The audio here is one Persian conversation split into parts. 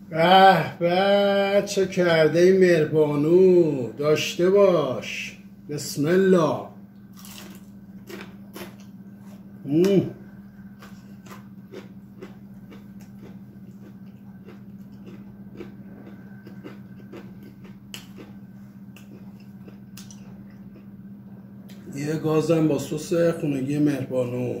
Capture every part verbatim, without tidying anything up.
به به چه کرده ای مهربانو، داشته باش. بسم الله. مم. یه گازم با سس خونگی مهربانو.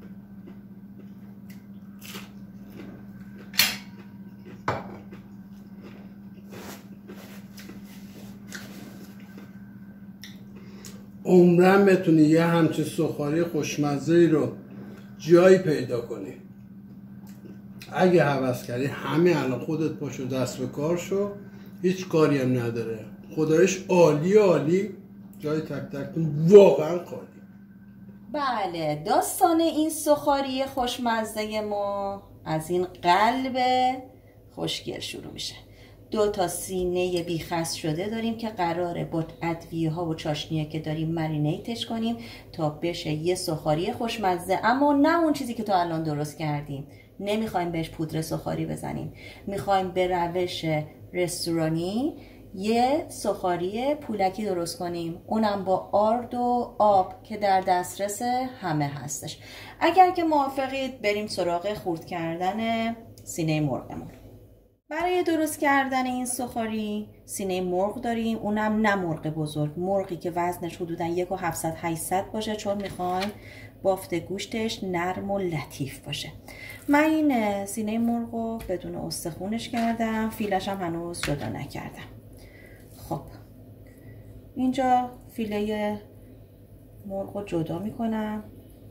عمرم بتونی یه همچین سخاری خوشمزه ای رو جایی پیدا کنی. اگه هوس کردی همه الان خودت پاشو دست به کار شو. هیچ کاری هم نداره. خدایش عالی عالی. جای تک تکتون واقعا خالی. بله، داستان این سخاری خوشمزه ما از این قلب خوشگل شروع میشه. دو تا سینه بیخست شده داریم که قراره با ادویه ها و چاشنیه که داریم مرینیتش کنیم تا بشه یه سخاری خوشمزه، اما نه اون چیزی که تا الان درست کردیم. نمیخوایم بهش پودر سخاری بزنیم، میخوایم به روش رستورانی یه سخاری پولکی درست کنیم، اونم با آرد و آب که در دسترس همه هستش. اگر که موافقید بریم سراغ خورد کردن سینه مرغمون. برای درست کردن این سخاری سینه مرغ داریم، اونم نه مرغ بزرگ، مرغی که وزنش حدودا یک و هفتصد هشتصد باشه، چون میخوایم بافت گوشتش نرم و لطیف باشه. من این سینه مرغ رو بدون استخونش کردم، فیلش هم هنوز جدا نکردم. خب اینجا فیله مرغ رو جدا میکنم.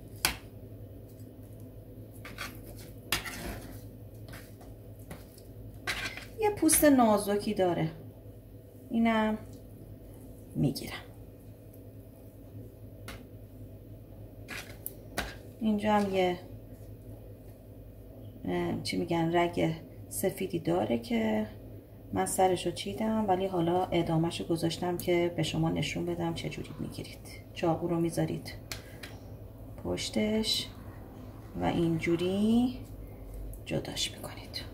یه پوست نازکی داره، اینم میگیرم. اینجا هم یه چی میگن رگ سفیدی داره که من سرشو چیدم، ولی حالا ادامهشو گذاشتم که به شما نشون بدم چجوری میگیرید. چاقو رو میذارید پشتش و اینجوری جداش میکنید.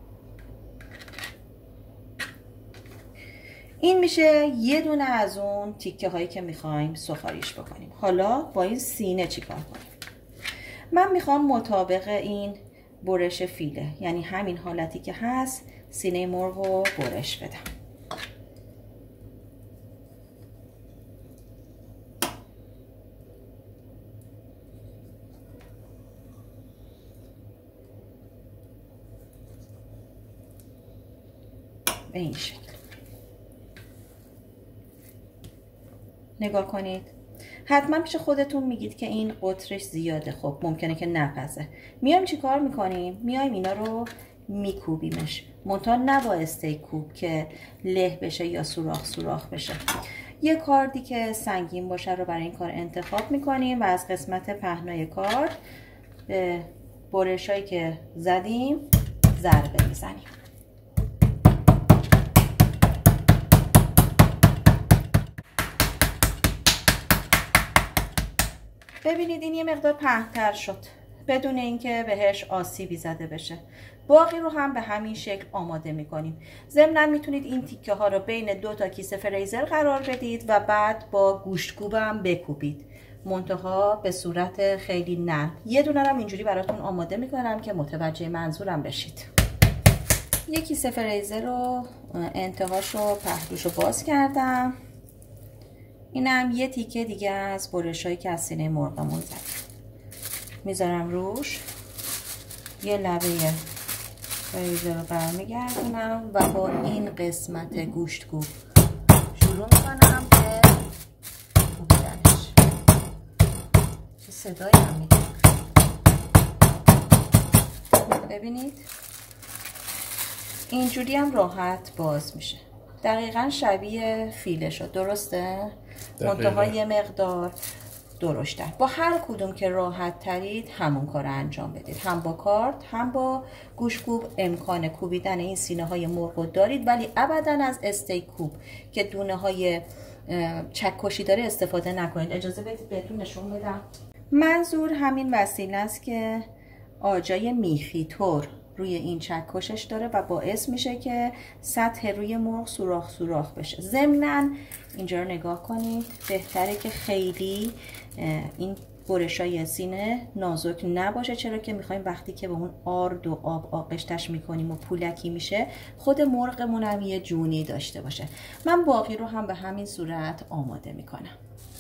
این میشه یه دونه از اون تیکه هایی که میخوایم سخاریش بکنیم. حالا با این سینه چی کار کنیم؟ من میخوام مطابق این برش فیله، یعنی همین حالتی که هست، سینه مرغ رو برش بدم. به این شکل نگاه کنید. حتما پیش خودتون میگید که این قطرش زیاده، خب ممکنه که نپزه. میایم چی کار میکنیم؟ میایم اینا رو میکوبیمش، منتها نه با استیک کوب که له بشه یا سوراخ سوراخ بشه. یه کاردی که سنگین باشه رو برای این کار انتخاب میکنیم و از قسمت پهنای کارد به برشایی که زدیم ضربه میزنیم. ببینید این یه مقدار پهن‌تر شد بدون اینکه بهش آسیبی زده بشه. باقی رو هم به همین شکل آماده میکنیم. ضمناً میتونید این تیکه ها رو بین دو تا کیسه فریزر قرار بدید و بعد با گوشتکوبم بکوبید، منتها به صورت خیلی نرم. یه دونه هم اینجوری براتون آماده میکنم که متوجه منظورم بشید. یک کیسه فریزر رو انتهاشو پهلوشو باز کردم. اینم یه تیکه دیگه از برشایی که از سینه مرغمون زدیم میذارم روش. یه لبه فریزر رو برمیگردونم و با این قسمت گوشتکوب شروع میکنم به کوبیدنش. چه صدایی هم میده. ببینید اینجوری هم راحت باز میشه. دقیقا شبیه فیله شد، درسته؟ منتها یه مقدار درشتر. با هر کدوم که راحت ترید همون کار انجام بدید، هم با کارد هم با گوشتکوب. امکان کوبیدن این سینه های مرغ دارید، ولی ابدا از استیک کوب که دونه های چکشی داره استفاده نکنید. اجازه بدید بهتون نشون بدم. منظور همین وسیله است که آجای میخی طور روی این چکشش داره و باعث میشه که سطح روی مرغ سوراخ سوراخ بشه. ضمناً اینجا رو نگاه کنید، بهتره که خیلی این برشای سینه نازک نباشه، چرا که میخوایم وقتی که به اون آرد و آب آغشتش میکنیم و پولکی میشه خود مرغمون هم یه جونی داشته باشه. من باقی رو هم به همین صورت آماده میکنم.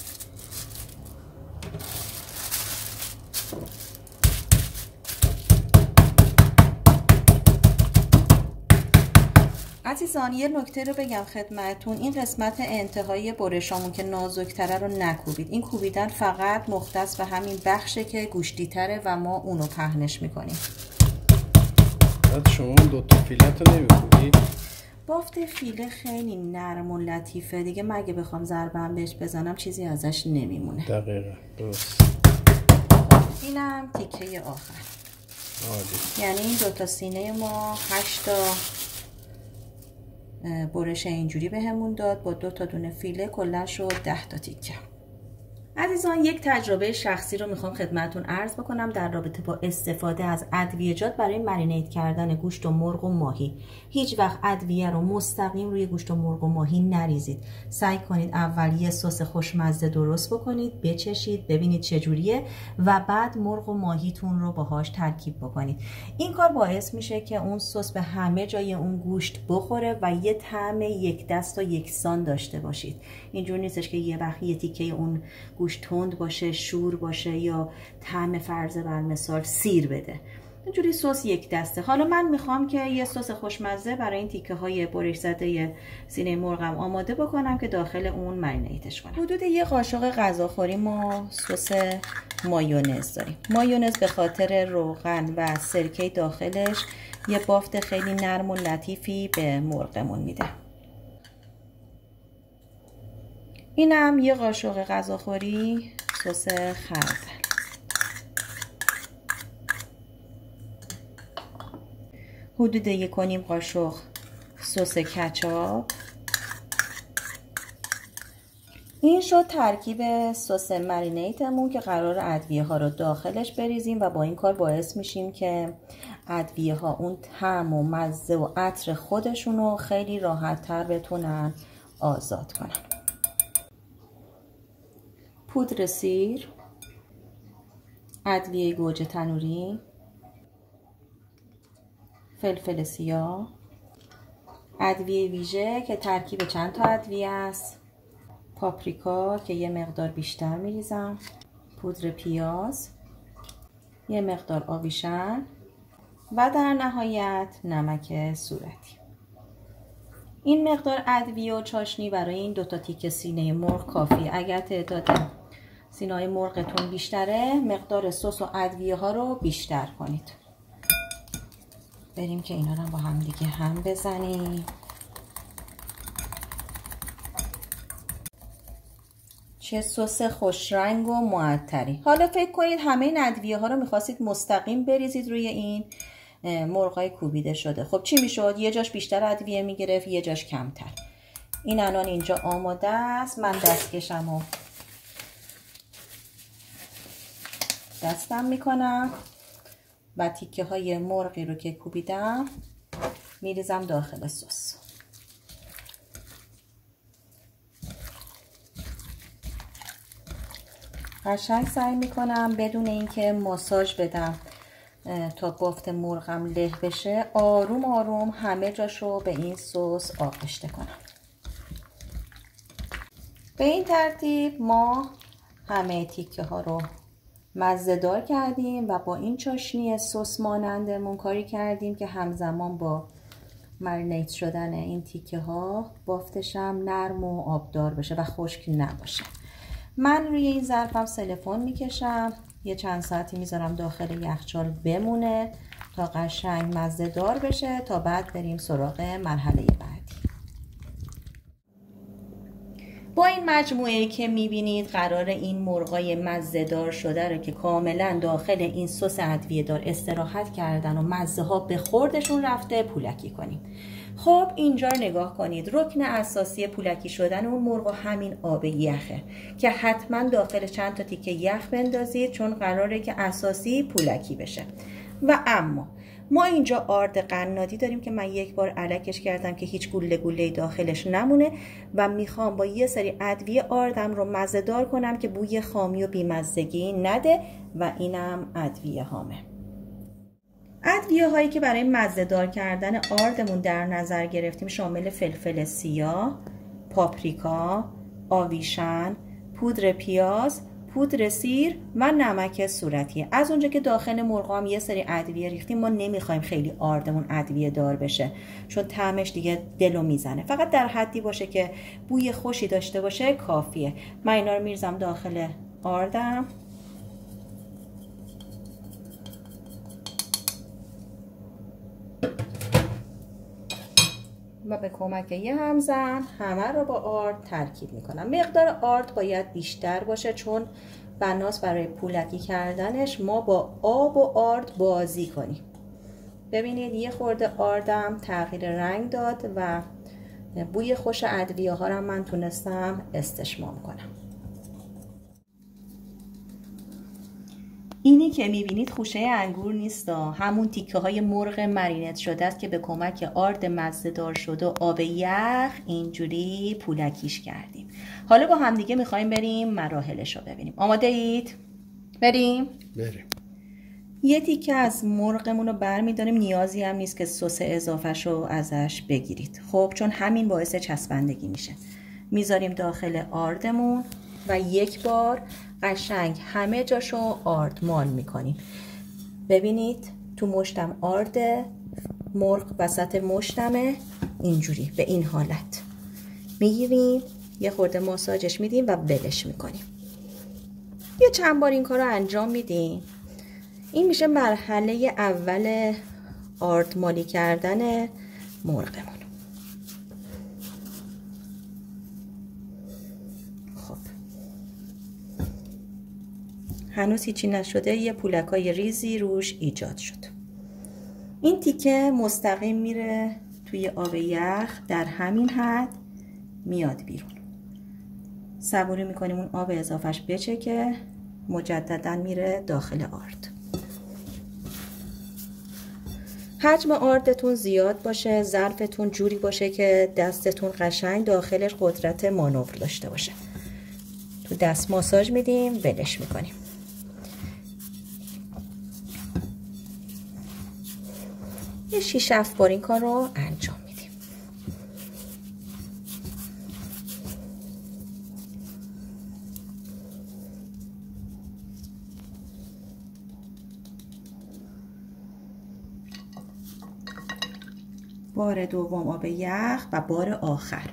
عزیزان یه نکته رو بگم خدمتون، این قسمت انتهایی برشامون که نازک‌تره رو نکوبید. این کوبیدن فقط مختص به همین بخشه که گوشتی تره و ما اونو پهنش میکنیم. بعد شما دو تا فیلت رو نمیکوبی؟ بافت فیله خیلی نرم و لطیفه دیگه، مگه بخوام ضربم بهش بزنم چیزی ازش نمیمونه. دقیقا درست. اینم تیکه آخر. عالی. یعنی این دو تا سینه ما هشت تا برش اینجوری بهمون داد، با دو تا دونه فیله کلا شد ده تا تیکه. عزیزان یک تجربه شخصی رو میخوام خدمتون عرض بکنم در رابطه با استفاده از ادویه‌جات برای مرینیت کردن گوشت و مرغ و ماهی. هیچ وقت ادویه رو مستقیم روی گوشت و مرغ و ماهی نریزید. سعی کنید اول یه سس خوشمزه درست بکنید، بچشید، ببینید چجوریه و بعد مرغ و ماهیتون رو باهاش ترکیب بکنید. این کار باعث میشه که اون سس به همه جای اون گوشت بخوره و یه طعم یک دست و یکسان داشته باشید. اینجور نیستش که یه وقت یه تیکه اون گوشت تند باشه، شور باشه یا طعم فرض بر مثال سیر بده. اینجوری سس یک دسته. حالا من میخوام که یه سس خوشمزه برای این تیکه های برش زده سینه مرغم آماده بکنم که داخل اون مرینیتش کنم. حدود یه قاشق غذاخوری ما سس مایونز داریم. مایونز به خاطر روغن و سرکه داخلش یه بافت خیلی نرم و لطیفی به مرغمون میده. اینم یه قاشق غذاخوری سس خردل. حدود یک و نیم قاشق سس کچاپ. این شد ترکیب سس مرینیتمون که قرار ادویه ها رو داخلش بریزیم و با این کار باعث میشیم که ادویه ها اون طعم و مزه و عطر خودشون رو خیلی راحت تر بتونن آزاد کنن. پودر سیر، ادویه گوجه تنوری، فلفل سیاه، ادویه ویژه که ترکیب چند تا ادویه است، پاپریکا که یه مقدار بیشتر میریزم، پودر پیاز، یه مقدار آویشن و در نهایت نمک صورتی. این مقدار ادویه و چاشنی برای این دوتا تیکه سینه مرغ کافیه. اگر تعداد سینه‌های مرغتون بیشتره مقدار سس و ادویه ها رو بیشتر کنید. بریم که اینا رو با هم دیگه هم بزنیم. چه سس خوش رنگ و معطری. حالا فکر کنید همه این ادویه ها رو میخواستید مستقیم بریزید روی این مرغای کوبیده شده. خب چی میشد؟ یه جاش بیشتر ادویه میگرفت، یه جاش کمتر. این الان اینجا آماده است. من دستکشم و دستم میکنم و تیکه های مرغی رو که کوبیدم میریزم داخل سس. قشنگ سعی میکنم بدون اینکه ماساژ بدم تا بافت مرغم له بشه، آروم آروم همه جاشو به این سس آغشته کنم. به این ترتیب ما همه تیکه ها رو مزه دار کردیم و با این چاشنی سس مانندمون کاری کردیم که همزمان با مرینیت شدن این تیکه ها بافتشم نرم و آبدار بشه و خشک نباشه. من روی این ظرفم سلفون میکشم، یه چند ساعتی میذارم داخل یخچال بمونه تا قشنگ مزه دار بشه تا بعد بریم سراغ مرحله بعدی. با این مجموعه که میبینید قرار این مرغای مزه دار شده رو که کاملا داخل این سس ادویه دار استراحت کردن و مزه ها به خوردشون رفته پولکی کنیم. خب اینجا رو نگاه کنید. رکن اساسی پولکی شدن اون مرغ همین آب یخه که حتما داخل چند تا تیکه یخ بندازید چون قراره که اساسی پولکی بشه. و اما ما اینجا آرد قنادی داریم که من یک بار الکش کردم که هیچ گوله گوله داخلش نمونه و میخوام با یه سری ادویه آردم رو مزه‌دار کنم که بوی خامی و بیمزگی نده و اینم ادویه هامه. ادویه هایی که برای مزه‌دار کردن آردمون در نظر گرفتیم شامل فلفل سیاه، پاپریکا، آویشن، پودر پیاز، پودر سیر و نمک صورتی. از اونجا که داخل مرغ هم یه سری ادویه ریختیم، ما نمیخوایم خیلی آردمون ادویه دار بشه چون طعمش دیگه دلو میزنه. فقط در حدی باشه که بوی خوشی داشته باشه کافیه. من اینا رو میرزم داخل آردم و به کمک یه همزن همه رو با آرد ترکیب میکنم. مقدار آرد باید بیشتر باشه چون بناس برای پولکی کردنش ما با آب و آرد بازی کنیم. ببینید یه خورده آردم تغییر رنگ داد و بوی خوش ادویه ها رو من تونستم استشمام کنم. اینی که میبینید خوشه انگور نیست، همون تیکه های مرغ مرینت شده است که به کمک آرد مزه‌دار شده و آب یخ اینجوری پولکیش کردیم. حالا با همدیگه میخوایم بریم مراحلش رو ببینیم. آماده اید؟ بریم؟ بریم. یه تیکه از مرغمون رو برمیداریم، نیازی هم نیست که سس اضافهش رو ازش بگیرید. خب چون همین باعث چسبندگی میشه. میذاریم داخل آردمون و یک بار قشنگ همه جاشو آردمان میکنیم. ببینید تو مشتم آرده، مرغ وسط مشتمه، اینجوری به این حالت میگیریم، یه خورده ماساژش میدیم و ولش میکنیم. یه چند بار این کار رو انجام میدیم. این میشه مرحله اول آردمالی کردن مرغمون. هنوز هیچی نشده، یه پولکای ریزی روش ایجاد شد. این تیکه مستقیم میره توی آب یخ، در همین حد میاد بیرون. صبوری میکنیم اون آب اضافهش بچکه، مجددا میره داخل آرد. حجم آردتون زیاد باشه، ظرفتون جوری باشه که دستتون قشنگ داخلش قدرت مانور داشته باشه. تو دست ماساژ میدیم، ولش میکنیم. یه شیش هفت بار این کار رو انجام میدیم. بار دوم آب یخ و بار آخر.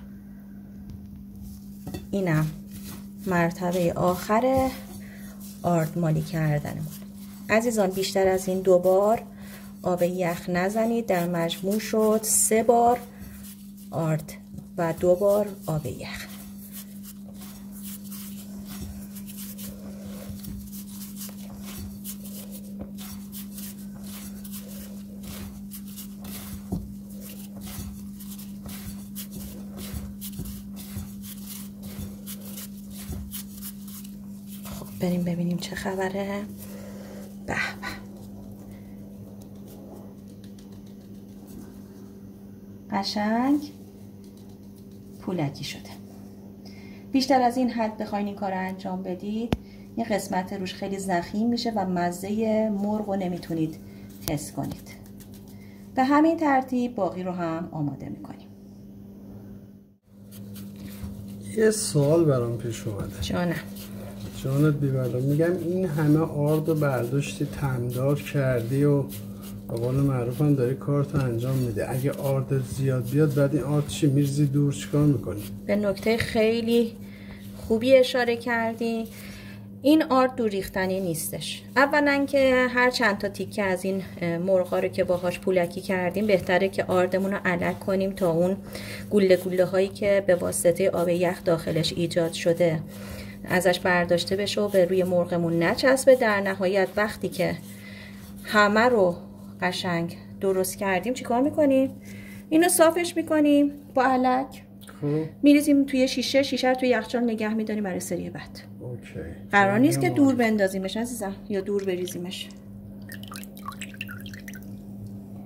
اینم مرتبه آخر آردمالی کردنمون. عزیزان بیشتر از این دو بار آب یخ نزنید. در مجموع شد سه بار آرد و دو بار آب یخ. خب بریم ببینیم چه خبره. به به، قشنگ پولکی شده. بیشتر از این حد بخواین این کار رو انجام بدید، یه قسمت روش خیلی ضخیم میشه و مزه مرغ رو نمیتونید حس کنید. به همین ترتیب باقی رو هم آماده میکنیم. یه سوال برام پیش اومده. جانم. جانت بی‌بلا، میگم این همه آرد و برداشتی تمدار کردی و به قول معروف هم داری کارتو انجام میده. اگه آرد زیاد بیاد بعد این آرد چی میرزی دور چیکار میکنی؟ به نکته خیلی خوبی اشاره کردی. این آرد دور ریختنی نیستش. اولا که هر چند تا تیکه از این مرغا رو که باهاش پولکی کردیم بهتره که آردمون رو علک کنیم تا اون گوله گوله هایی که به واسطه آب یخ داخلش ایجاد شده ازش برداشته بشه و به روی مرغمون نچسبه. در نهایت وقتی که همه رو قشنگ درست کردیم چیکار میکنیم؟ اینو صافش میکنیم با علک، میریزیم توی شیشه. شیشه رو توی یخچال نگه میداریم برای سری بعد. اوکی. قرار نیست که دور بندازیمش عزیزم یا دور بریزیمش.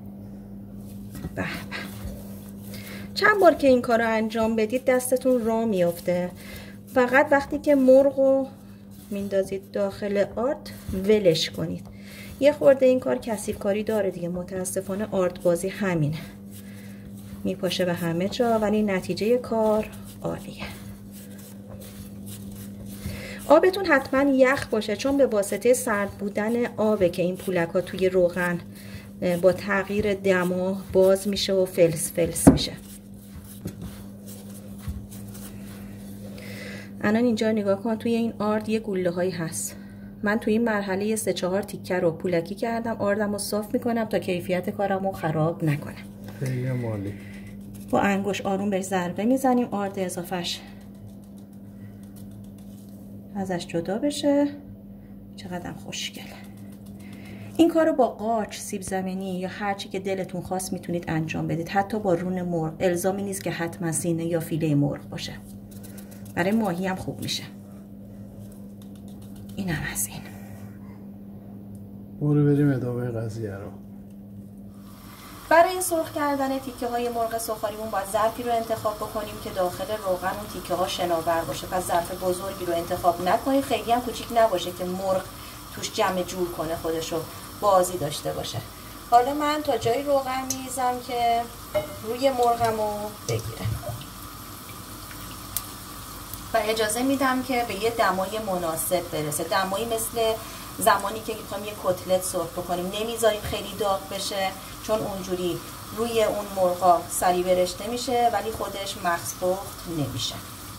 به به. چند بار که این کار رو انجام بدید دستتون را میفته. فقط وقتی که مرغ رو میندازید داخل آرد ولش کنید. یه خورده این کار کثیف کاری داره دیگه، متاسفانه آرد بازی همینه، میپاشه به همه جا، ولی نتیجه کار عالیه. آبتون حتما یخ باشه، چون به واسطه سرد بودن آبه که این پولک ها توی روغن با تغییر دما باز میشه و فلس فلس میشه. الان اینجا نگاه کن، توی این آرد یه گوله هایی هست. من توی این مرحله یه سه چهار تیکه رو پولکی کردم، آردم رو صاف میکنم تا کیفیت کارم رو خراب نکنم. خیلی مالی. با انگوش آروم بهش ضربه میزنیم، آرد اضافهش ازش جدا بشه. چقدر خوشگله. این کار رو با قارچ، سیب زمینی یا هر چی که دلتون خواست میتونید انجام بدید. حتی با رون مرغ، الزامی نیست که حتما سینه یا فیله مرغ باشه. برای ماهی هم خوب میشه. این هم از این. برو بریم ادامه قضیه رو. برای این سرخ کردن تیکه های مرغ سوخاریمون باید ظرفی رو انتخاب بکنیم که داخل روغن اون تیکه ها شناور باشه. پس ظرف بزرگی رو انتخاب نکنید، خیلی هم کوچیک نباشه که مرغ توش جمع جور کنه، خودشو بازی داشته باشه. حالا من تا جای روغن میریزم که روی مرغمو بگیره و اجازه میدم که به یه دمای مناسب برسه. دمایی مثل زمانی که میخوایم یه کتلت سرخ بکنیم، نمیذاریم خیلی داغ بشه، چون اونجوری روی اون مرغا سری برشته میشه ولی خودش مغز پخت نمیشه.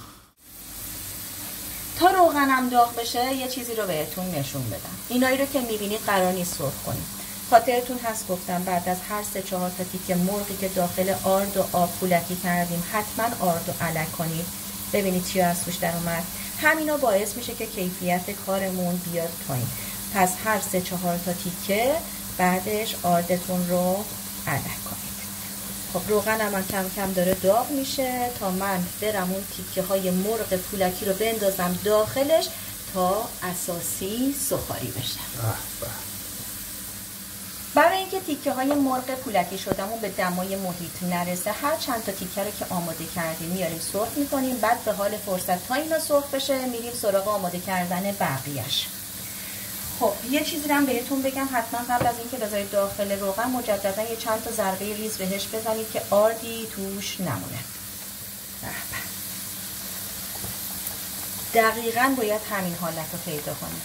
تا روغنم داغ بشه یه چیزی رو بهتون نشون بدم. اینایی رو که میبینید قرار نیست سرخ کنیم. خاطرتون هست گفتم بعد از هر سه چهار تا تیکه مرغی که داخل آرد و آب پولکی کردیم حتما آرد و الک کنید. ببینید چی از توش در اومد. همینا باعث میشه که کیفیت کارمون بیاد پایین. پس هر سه چهار تا تیکه بعدش آردتون رو الک کنید. خب روغنم من کم کم داره داغ میشه تا من برم اون تیکه های مرغ پولکی رو بندازم داخلش تا اساسی سوخاری بشه. برای اینکه تیکه های مرغ پولکی شدمون به دمای محیط نرسه، هر چند تا تیکه رو که آماده کردیم میاریم سرخ میکنیم. بعد به حال فرصت تا اینا سرخ بشه میریم سراغ آماده کردن بقیه‌اش. خب یه چیزی رو هم بهتون بگم، حتما قبل از اینکه بذارید داخل روغن مجددا یه چند تا ضربه ریز بهش بزنید که آردی توش نمونه. دقیقاً باید همین حالت رو پیدا کنید.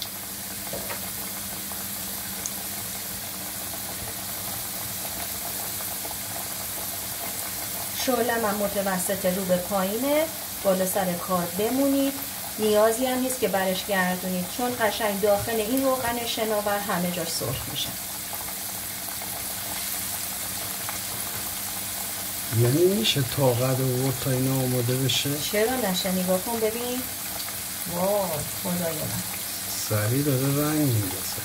شعله‌م هم متوسط رو به پایینه، بالا سر کار بمونید. نیازی هم نیست که برش گردونید چون قشنگ داخل این روغن شناور همه جاش سرخ میشه. یعنی میشه طاقت آورد تا اینا آماده بشه؟ چرا نشه؟ نگاه کن ببین. واو خدای من. سریع داره رنگ میندازه.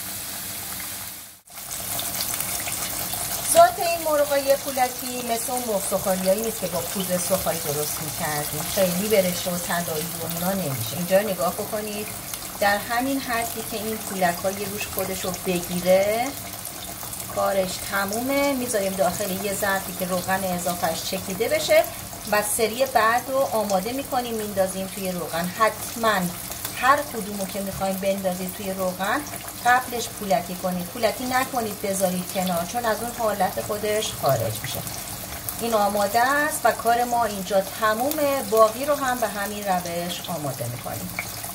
ذات این مرغای پولکی مثل اون مرغ سوخاریایی نیست که با پودر سوخاری درست میکردیم. خیلی برشه و طلایی و اینا نمیشه. اینجا نگاه بکنید در همین حدی که این پولک های روش خودش رو بگیره کارش تمومه. میذاریم داخل یه ظرفی که روغن اضافهش چکیده بشه و سری بعد رو آماده میکنیم میندازیم توی روغن. حتما هر کدومو که میخوایم بندازید توی روغن قبلش پولکی کنید. پولکی نکنید بذارید کنار چون از اون حالت خودش خارج میشه. این آماده است و کار ما اینجا تمومه. باقی رو هم به همین روش آماده میکنیم.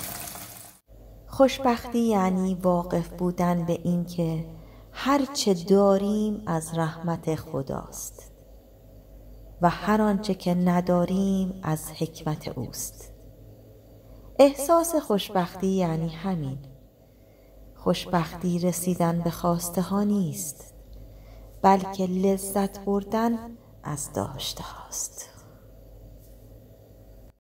خوشبختی یعنی واقف بودن به این که هر چه داریم از رحمت خداست و هر آنچه که نداریم از حکمت اوست. احساس خوشبختی یعنی همین. خوشبختی رسیدن به خواسته ها نیست بلکه لذت بردن از داشته هاست.